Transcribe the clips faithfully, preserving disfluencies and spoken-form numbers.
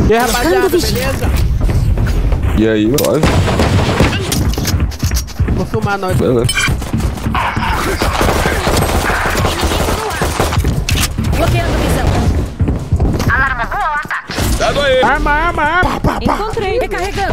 E aí, rapaziada, beleza? E aí, vai. Vou filmar nós. Beleza. Bloqueando visão. Alarma boa, ataque. Dado aí. Arma, arma, arma. Pá, pá, pá. Encontrei. Recarregando.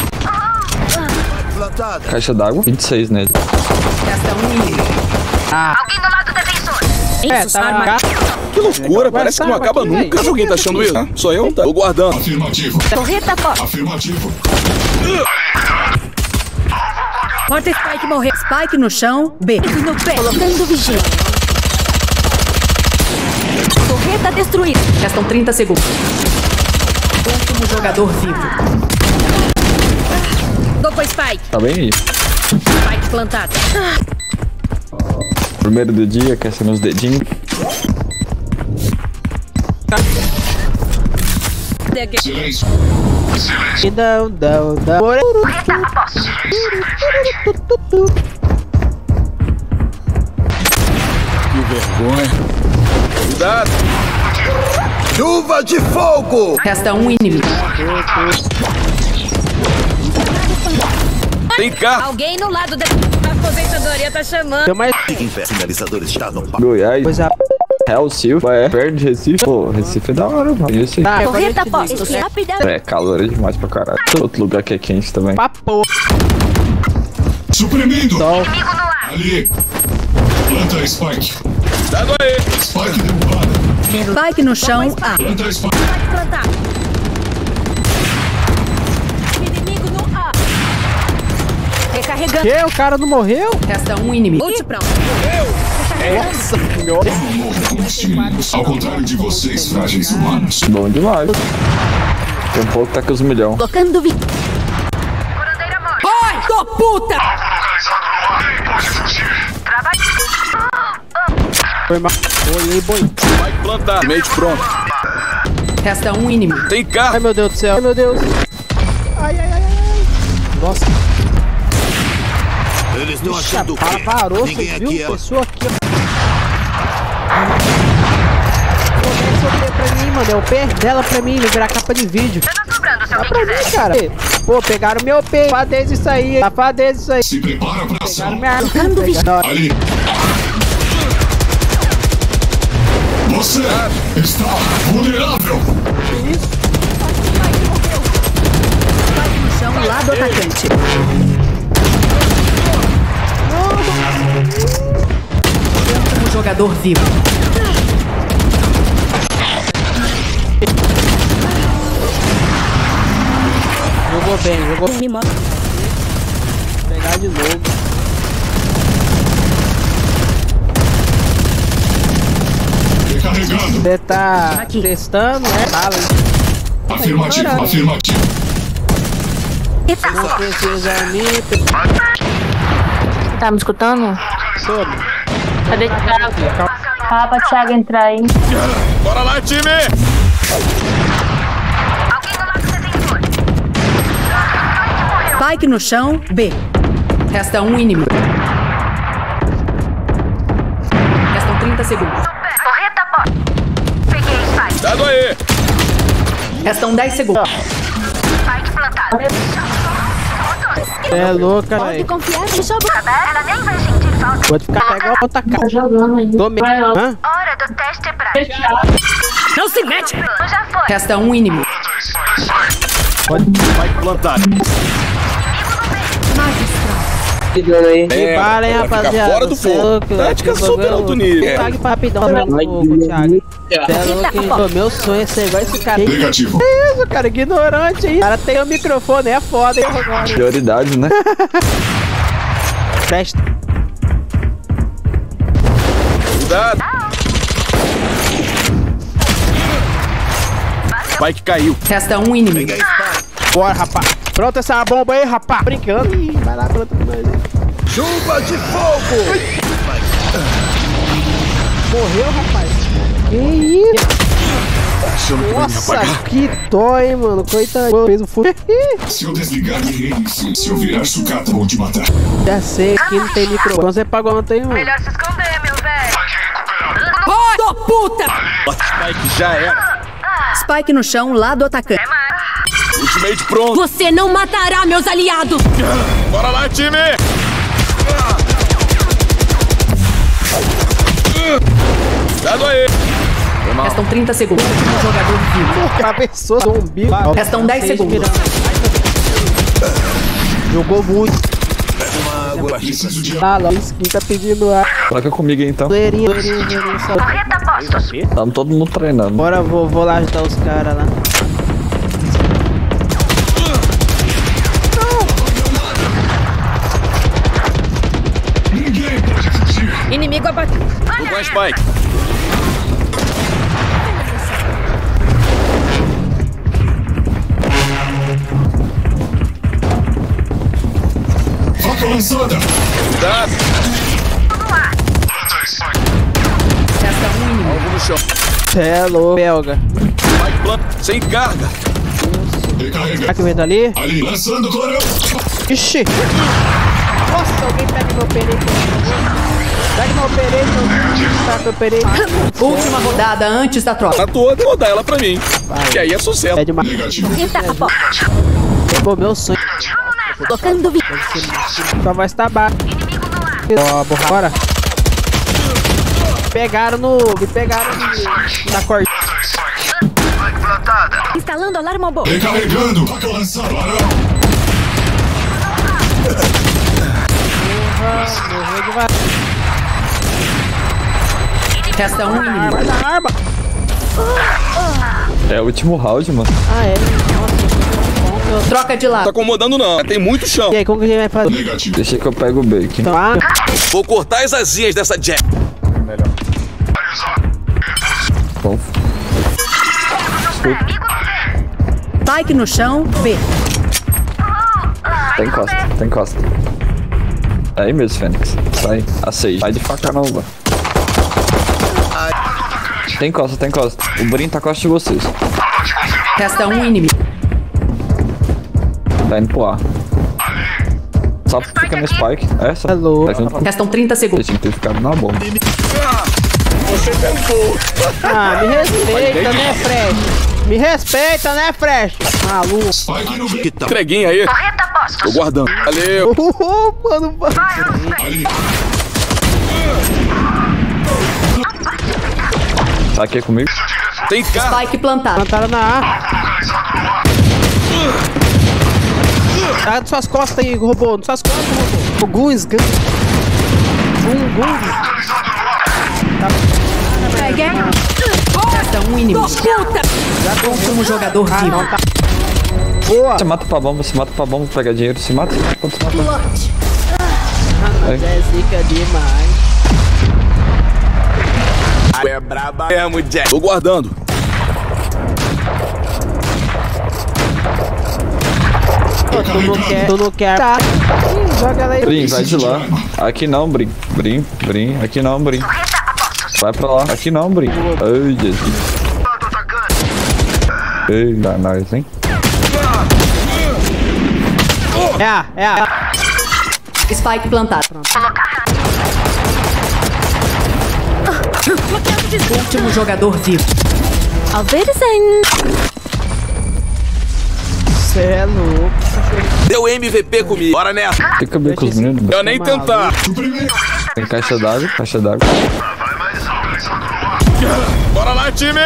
Caixa d'água, vinte e seis nele. Gasta um inimigo. Ah. Alguém do lado defensor. É, Isso, tá arma. na... Que loucura, parece que não acaba aqui, nunca. véio. Alguém tá achando isso? Hã? Sou eu? Tá. Tô guardando. Afirmativo. Torreta posta. Afirmativo. Porta Spike morreu. Spike no chão. B. No pé. Colocando vigília. Torreta destruída. Restam trinta segundos. Último jogador vivo. Go com Spike. Tá bem aí. Spike plantada. Primeiro do dia, aquecendo os dedinhos. Silêncio. E dão, dão, dão. Que vergonha. Cuidado. Chuva de fogo! Resta um inimigo. Tem carro. Alguém no lado da aposentadoria tá chamando. Tem mais Finalizadores está no papo. Goiás. coisa. Real Silva, é perto de Recife. Pô, Recife é da hora, mano. Isso aí. Tá, Torreta agora eu te posta. digo. Rapidão. É, calor é demais pra caralho. Outro lugar que é quente também. Papo. Suprimindo. Sol. Inimigo no ar. Ali. Planta Spike. Dado aí. Spike derrubada. Spike no chão. A. Planta Spike. Spike plantado. Inimigo no A. Recarregando. Que? O cara não morreu? Resta um inimigo. Ult pronto. Nossa senhora. Eu não morro com os inimigos. Ao contrário de vocês, frágeis humanos. Bom demais. Tem um pouco tá com os milhão. Colocando vi. Ai, tô puta! Foi mal. Olhei, boi. Vai plantar. Mente pronto. Resta um inimigo. Tem Ai, carro. meu Deus do céu. Ai, meu Deus. Ai, ai, ai, ai. Nossa. Eles estão achando O o cara quê? parou, você Ninguém viu? aqui é... Pessoa aqui, ó. Pô, dá esse O P pra mim, mano. É o P dela pra mim, ele virar capa de vídeo. Dá pra mim, cara. Pô, pegaram meu P. Safadeza isso aí. Safadeza isso aí. Se prepara pra Pegaram ação. minha arma. Ali. Você está vulnerável. Spike no chão, lado atacante. Último jogador vivo. Jogou bem, jogou bem. Vou pegar de novo. Recarregando. Você tá Aqui. testando, né? Bala. Afirmativo. ignorando. Afirmativo. Não precisa me... Tá me escutando? Todo. Cadê Thiago? Fala pra Thiago entrar aí. Bora lá, time. Spike no chão, B. Resta um inimigo. Restam trinta segundos. Torreta posta. Peguei Spike. Dado aí. Restam dez segundos. Spike plantado. É louca, Pode velho. confiar no jogo. Ela nem vai sentir falta. Vou ficar até igual a outra cara. Tá jogando ainda. Tô meio... Hã? Hora do teste prático. Não se mete! Já foi. Resta um inimigo. Vai plantar. Que bala, hein, vai ficar rapaziada. fora do Cê é fogo. louco, Tática esse super bagulho- alto nível. Pague pra rapidão pra fogo, Thiago. Cê é louco, hein? Pô, meu sonho é ser igual esse cara. Que Negativo. isso, cara? Ignorante aí. O cara tem o microfone, é foda, hein? Prioridade, né? Testa. Cuidado. Spike caiu. Resta um inimigo. Bora, rapaz. Pronto essa bomba aí, rapaz. Brincando. Ih, vai lá, planta com nós. Chuva de fogo! Morreu, rapaz. Que isso? Achando que vai me Nossa, apagar. que dó, hein, mano. Coitado. Fez o furo. Se eu desligar e reinicio, se eu virar sucata, vou te matar. Já sei, aqui não tem microfone. Então você pagou ontem, mano. Melhor se esconder, meu velho. Ai, tô puta! Spike já era. Spike no chão, lado atacante. É mais. Ultimate pronto. Você não matará meus aliados. Bora lá, time. Cuidado aí. Restam trinta segundos. Um jogador vivo. Cabeçou zumbi. Restam dez segundos. Jogou muito. Preciso de Ah, lá, o skin tá pedindo a Troca comigo aí, então. zoeirinha, zoeirinha, zoeirinha. só- Correta postos. Tamo todo mundo treinando. Bora, vou, vou lá ajudar os caras lá. Ninguém pode fugir. Inimigo abatido. Tô com a Spike. Faca lançada. Cuidado. Resta um inimigo. Algo no chão. Cê é louco, belga. Spike plant. Sem carga. Recarrega. Tá que vendo ali? Ali, lançando clarão. Ixi! Nossa, alguém pega meu pereito. Pega meu pereito. Pega meu pereito. Última rodada antes da troca. Tá toda. Vou dar ela pra mim. Que aí é sucesso. É demais. Negativo. Pegou meu sonho. Colocando vi. Só vai estar baixo. Ó, borra. Bora. Pegaram no. Me pegaram no, na corda. Instalando alarme boa. Recarregando. Faca lançada. Clarão. Morreu devagar. Resta um inimigo. Arma na arma. É o último round, mano. Ah, é. Nossa, Troca de Não tá lado. acomodando não. Tem muito chão. e aí, como que a gente vai fazer? Negativo. Deixa que eu pego o bacon. Então, ah, Vou cortar as asinhas dessa Jack. Bom, Spike no chão. B. tem costa, tem costa. É aí mesmo, Fênix. Sai, a seis. Sai de faca não, mano. Tem costa, tem costa. O Brin tá costa de vocês. Resta um inimigo. Tá indo pro ar. Só fica no Spike. É, só. Alô. Tá junto com... Restam trinta Vocês segundos. tinham que ter ficado na bomba. ah, me respeita, né, Fresh? Me respeita, né, Fresh? Maluco. Spike no B. Entreguinho aí. Correta postos. Tô guardando. Valeu. Oh, mano, mano. Ali. Tá aqui comigo? Tem carga. Spike plantado. Plantaram na A. Tá nas suas costas aí, robô. Nas suas costas, robô. O Guns, Guns. Gum, Guns. Resta um inimigo. Já último jogador vivo. Boa. Você mata pra bomba, você mata pra bomba, pega dinheiro, se mata. Quando você mata. Mas é zica demais. Tu é braba mesmo, Jack. Tô guardando. Pô, tu não quer, tu não quer. Tá. Ih, joga ela aí. Brin, vai de lá. Aqui não, Brin. Brin, Brin, aqui não, Brin. Vai pra lá. Aqui não, Brin. Ai, Jesus. Ei, dá nós, hein? É a, é a. Spike plantado. Último jogador vivo. Cê é louco. Deu M V P comigo. Bora nessa. Tem que cabelo com os meninos. Eu nem tentar. Tem caixa d'água, caixa d'água. Bora lá, time.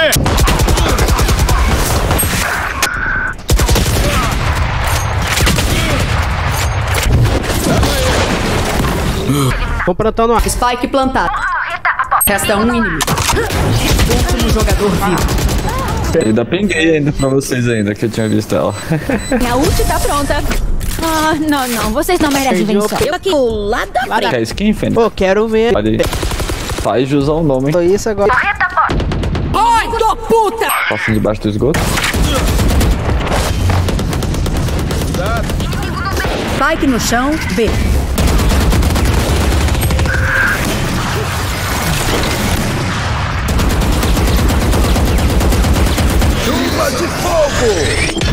Vamos plantando a. Spike plantado. Correta postos. Resta um inimigo. Último jogador vivo. Ainda pinguei ainda pra vocês ainda, que eu tinha visto ela. Minha ult tá pronta. Ah, não, não. Vocês não merecem Perdi o vencer. Eu aqui, do lado da frente. Quer skin, Fênix? Pô, quero ver. Olha aí. Faz de usar o nome, hein? Foi isso agora. Correta postos. Ai, do puta! Passa debaixo do esgoto. Spike no chão. B. Chuva de fogo!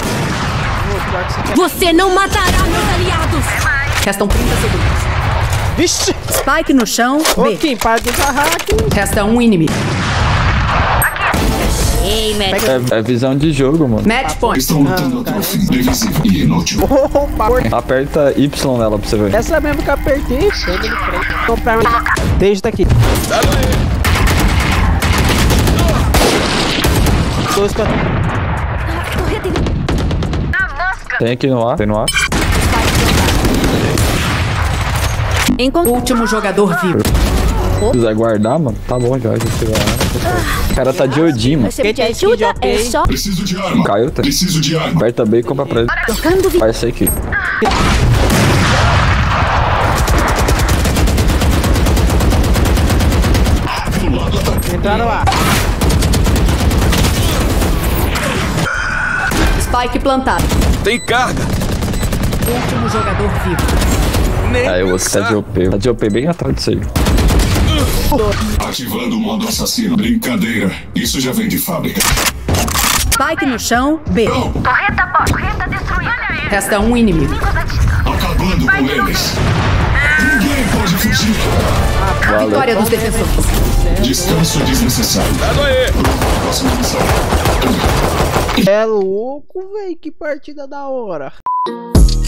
Você não matará meus aliados! Restam trinta segundos. Vixe! Spike no chão, Ô, B. Kim, para de agarrar aqui. Resta um inimigo. Ei, match. É, é visão de jogo, mano. Match point. Estão lutando até o fim. Previsível e inútil. Opa, por- Aperta Y nela pra você ver. essa mesmo que eu apertei. Comprar uma. Desde daqui. Dois pra... Tem aqui no A, tem no A. Enquanto último jogador vivo. Se quiser guardar, mano, tá bom já. A gente vai lá. O cara tá de Odin, mano. Você me tem skin de ajuda? O P, É hein? só... Preciso de arma. Caiu, tá? Preciso de arma. Aperta B e compra pra ele. Trocando vi... Vai ser aqui. Pelo lado atacante. Entraram lá. Spike plantado. Tem carga. Último jogador vivo. Nem Aí você tá de O P. Tá de O P bem atrás disso aí. Ativando o modo assassino. Brincadeira. Isso já vem de fábrica. Spike no chão, B. Torreta aposta. Torreta destruída. Resta um inimigo. Acabando com eles. Ninguém pode fugir. Vitória dos defensores. Descanso desnecessário. Pega aí. Próxima missão. É louco, velho. Que partida da hora.